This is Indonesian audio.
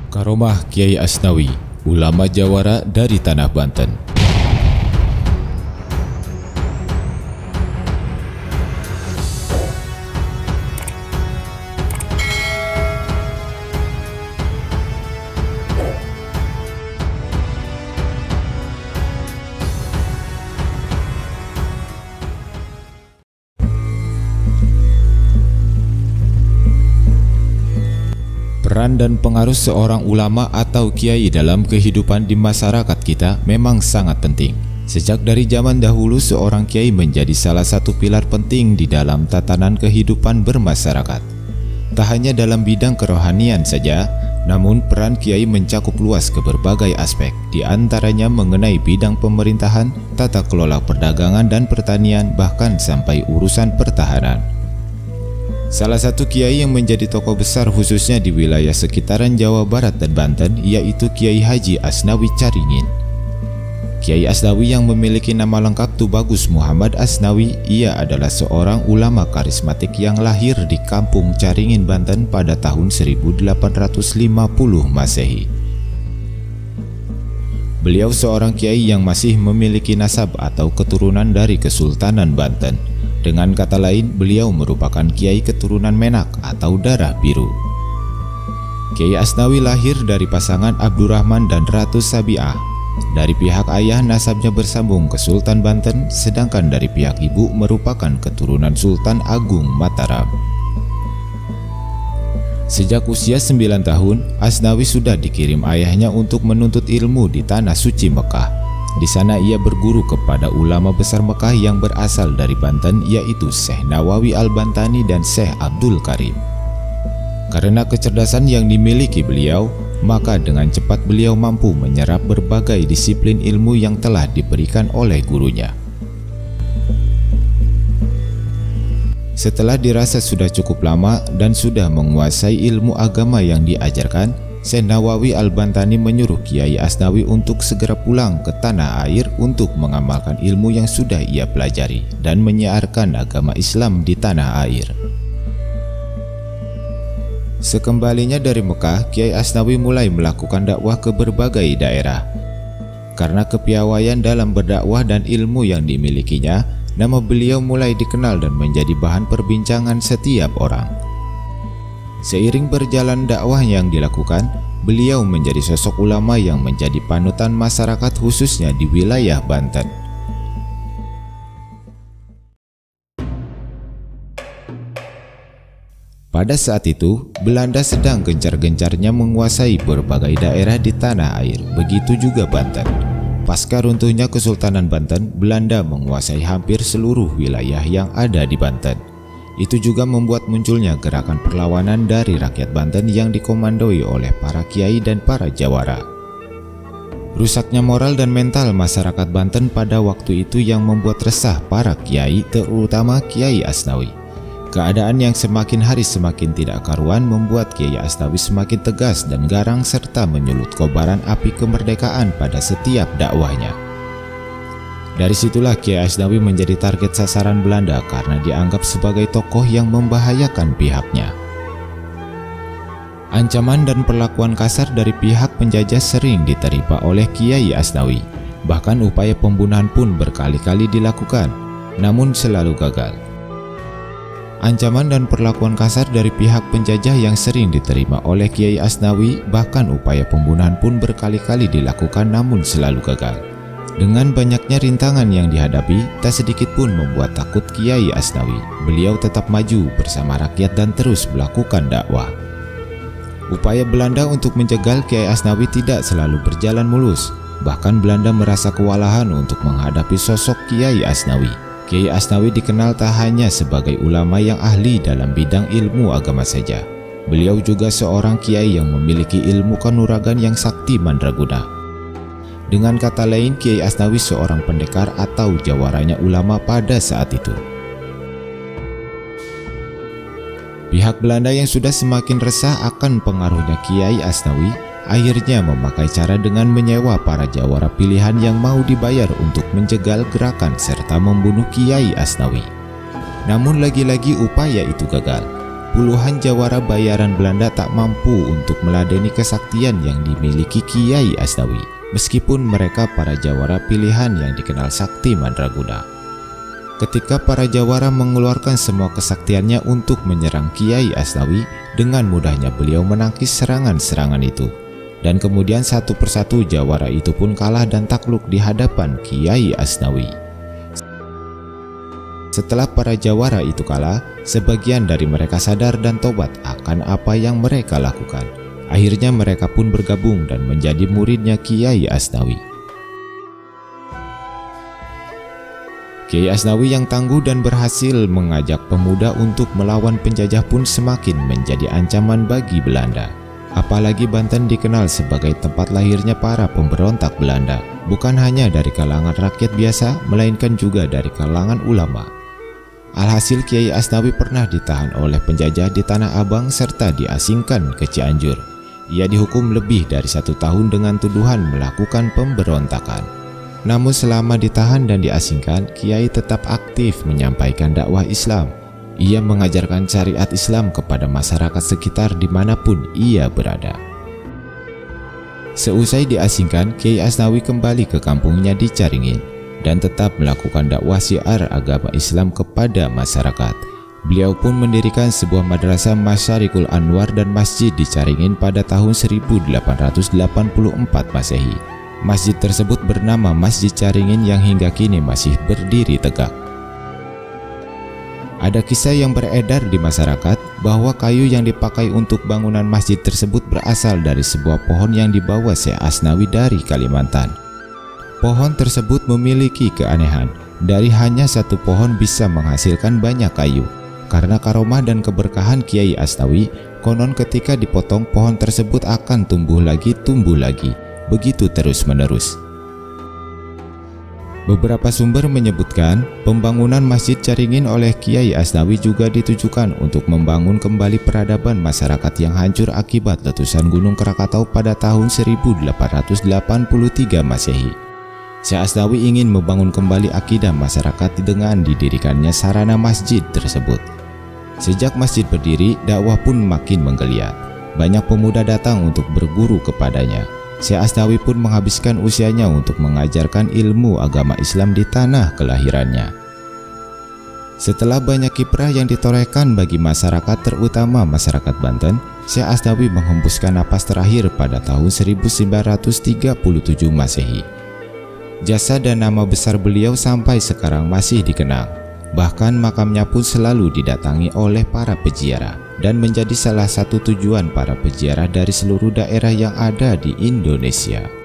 Karomah Kiai Asnawi, ulama jawara dari tanah Banten. Peran dan pengaruh seorang ulama atau kiai dalam kehidupan di masyarakat kita memang sangat penting. Sejak dari zaman dahulu, seorang kiai menjadi salah satu pilar penting di dalam tatanan kehidupan bermasyarakat. Tak hanya dalam bidang kerohanian saja, namun peran kiai mencakup luas ke berbagai aspek, di antaranya mengenai bidang pemerintahan, tata kelola perdagangan dan pertanian, bahkan sampai urusan pertahanan. Salah satu kiai yang menjadi tokoh besar khususnya di wilayah sekitaran Jawa Barat dan Banten yaitu Kiai Haji Asnawi Caringin. Kiai Asnawi yang memiliki nama lengkap Tubagus Muhammad Asnawi, ia adalah seorang ulama karismatik yang lahir di kampung Caringin, Banten pada tahun 1850 Masehi. Beliau seorang kiai yang masih memiliki nasab atau keturunan dari Kesultanan Banten. Dengan kata lain, beliau merupakan kiai keturunan Menak atau darah biru. Kiai Asnawi lahir dari pasangan Abdurrahman dan Ratu Sabiah. Dari pihak ayah nasabnya bersambung ke Sultan Banten, sedangkan dari pihak ibu merupakan keturunan Sultan Agung Mataram. Sejak usia 9 tahun, Asnawi sudah dikirim ayahnya untuk menuntut ilmu di Tanah Suci Mekah. Di sana ia berguru kepada ulama besar Mekah yang berasal dari Banten, yaitu Syekh Nawawi Al-Bantani dan Syekh Abdul Karim. Karena kecerdasan yang dimiliki beliau, maka dengan cepat beliau mampu menyerap berbagai disiplin ilmu yang telah diberikan oleh gurunya. Setelah dirasa sudah cukup lama dan sudah menguasai ilmu agama yang diajarkan, Syekh Nawawi Al-Bantani menyuruh Kiai Asnawi untuk segera pulang ke tanah air untuk mengamalkan ilmu yang sudah ia pelajari dan menyiarkan agama Islam di tanah air. Sekembalinya dari Mekah, Kiai Asnawi mulai melakukan dakwah ke berbagai daerah. Karena kepiawaian dalam berdakwah dan ilmu yang dimilikinya, nama beliau mulai dikenal dan menjadi bahan perbincangan setiap orang. Seiring berjalan dakwah yang dilakukan, beliau menjadi sosok ulama yang menjadi panutan masyarakat khususnya di wilayah Banten. Pada saat itu, Belanda sedang gencar-gencarnya menguasai berbagai daerah di tanah air, begitu juga Banten. Pasca runtuhnya Kesultanan Banten, Belanda menguasai hampir seluruh wilayah yang ada di Banten. Itu juga membuat munculnya gerakan perlawanan dari rakyat Banten yang dikomandoi oleh para kiai dan para jawara. Rusaknya moral dan mental masyarakat Banten pada waktu itu yang membuat resah para kiai, terutama Kiai Asnawi. Keadaan yang semakin hari semakin tidak karuan membuat Kiai Asnawi semakin tegas dan garang serta menyulut kobaran api kemerdekaan pada setiap dakwahnya. Dari situlah Kiai Asnawi menjadi target sasaran Belanda karena dianggap sebagai tokoh yang membahayakan pihaknya. Ancaman dan perlakuan kasar dari pihak penjajah sering diterima oleh Kiai Asnawi. Bahkan upaya pembunuhan pun berkali-kali dilakukan, namun selalu gagal. Ancaman dan perlakuan kasar dari pihak penjajah yang sering diterima oleh Kiai Asnawi, bahkan upaya pembunuhan pun berkali-kali dilakukan namun selalu gagal. Dengan banyaknya rintangan yang dihadapi, tak sedikit pun membuat takut Kiai Asnawi. Beliau tetap maju bersama rakyat dan terus melakukan dakwah. Upaya Belanda untuk menjegal Kiai Asnawi tidak selalu berjalan mulus. Bahkan Belanda merasa kewalahan untuk menghadapi sosok Kiai Asnawi. Kiai Asnawi dikenal tak hanya sebagai ulama yang ahli dalam bidang ilmu agama saja. Beliau juga seorang kiai yang memiliki ilmu kanuragan yang sakti mandraguna. Dengan kata lain, Kiai Asnawi seorang pendekar atau jawaranya ulama pada saat itu. Pihak Belanda yang sudah semakin resah akan pengaruhnya Kiai Asnawi, akhirnya memakai cara dengan menyewa para jawara pilihan yang mau dibayar untuk menjegal gerakan serta membunuh Kiai Asnawi. Namun lagi-lagi upaya itu gagal. puluhan jawara bayaran Belanda tak mampu untuk meladeni kesaktian yang dimiliki Kiai Asnawi, meskipun mereka para jawara pilihan yang dikenal sakti mandraguna. Ketika para jawara mengeluarkan semua kesaktiannya untuk menyerang Kiai Asnawi, dengan mudahnya beliau menangkis serangan-serangan itu. Dan kemudian satu persatu jawara itu pun kalah dan takluk di hadapan Kiai Asnawi. Setelah para jawara itu kalah, sebagian dari mereka sadar dan tobat akan apa yang mereka lakukan. Akhirnya mereka pun bergabung dan menjadi muridnya Kiai Asnawi. Kiai Asnawi yang tangguh dan berhasil mengajak pemuda untuk melawan penjajah pun semakin menjadi ancaman bagi Belanda. Apalagi Banten dikenal sebagai tempat lahirnya para pemberontak Belanda, bukan hanya dari kalangan rakyat biasa, melainkan juga dari kalangan ulama. Alhasil Kiai Asnawi pernah ditahan oleh penjajah di Tanah Abang serta diasingkan ke Cianjur. Ia dihukum lebih dari 1 tahun dengan tuduhan melakukan pemberontakan. Namun selama ditahan dan diasingkan, Kiai tetap aktif menyampaikan dakwah Islam. Ia mengajarkan syariat Islam kepada masyarakat sekitar dimanapun ia berada. Seusai diasingkan, Kiai Asnawi kembali ke kampungnya di Caringin dan tetap melakukan dakwah syiar agama Islam kepada masyarakat. Beliau pun mendirikan sebuah madrasah Masyarikul Anwar dan masjid di Caringin pada tahun 1884 Masehi. Masjid tersebut bernama Masjid Caringin yang hingga kini masih berdiri tegak. Ada kisah yang beredar di masyarakat bahwa kayu yang dipakai untuk bangunan masjid tersebut berasal dari sebuah pohon yang dibawa Syekh Asnawi dari Kalimantan. Pohon tersebut memiliki keanehan, dari hanya satu pohon bisa menghasilkan banyak kayu. Karena karomah dan keberkahan Kiai Asnawi, konon ketika dipotong pohon tersebut akan tumbuh lagi, begitu terus-menerus. Beberapa sumber menyebutkan pembangunan Masjid Caringin oleh Kiai Asnawi juga ditujukan untuk membangun kembali peradaban masyarakat yang hancur akibat letusan Gunung Krakatau pada tahun 1883 Masehi. Syekh Asnawi ingin membangun kembali akidah masyarakat dengan didirikannya sarana masjid tersebut. Sejak masjid berdiri, dakwah pun makin menggeliat. Banyak pemuda datang untuk berguru kepadanya. Syekh Asnawi pun menghabiskan usianya untuk mengajarkan ilmu agama Islam di tanah kelahirannya. Setelah banyak kiprah yang ditorehkan bagi masyarakat, terutama masyarakat Banten, Syekh Asnawi menghembuskan napas terakhir pada tahun 1937 Masehi. Jasa dan nama besar beliau sampai sekarang masih dikenang. Bahkan makamnya pun selalu didatangi oleh para peziarah dan menjadi salah satu tujuan para peziarah dari seluruh daerah yang ada di Indonesia.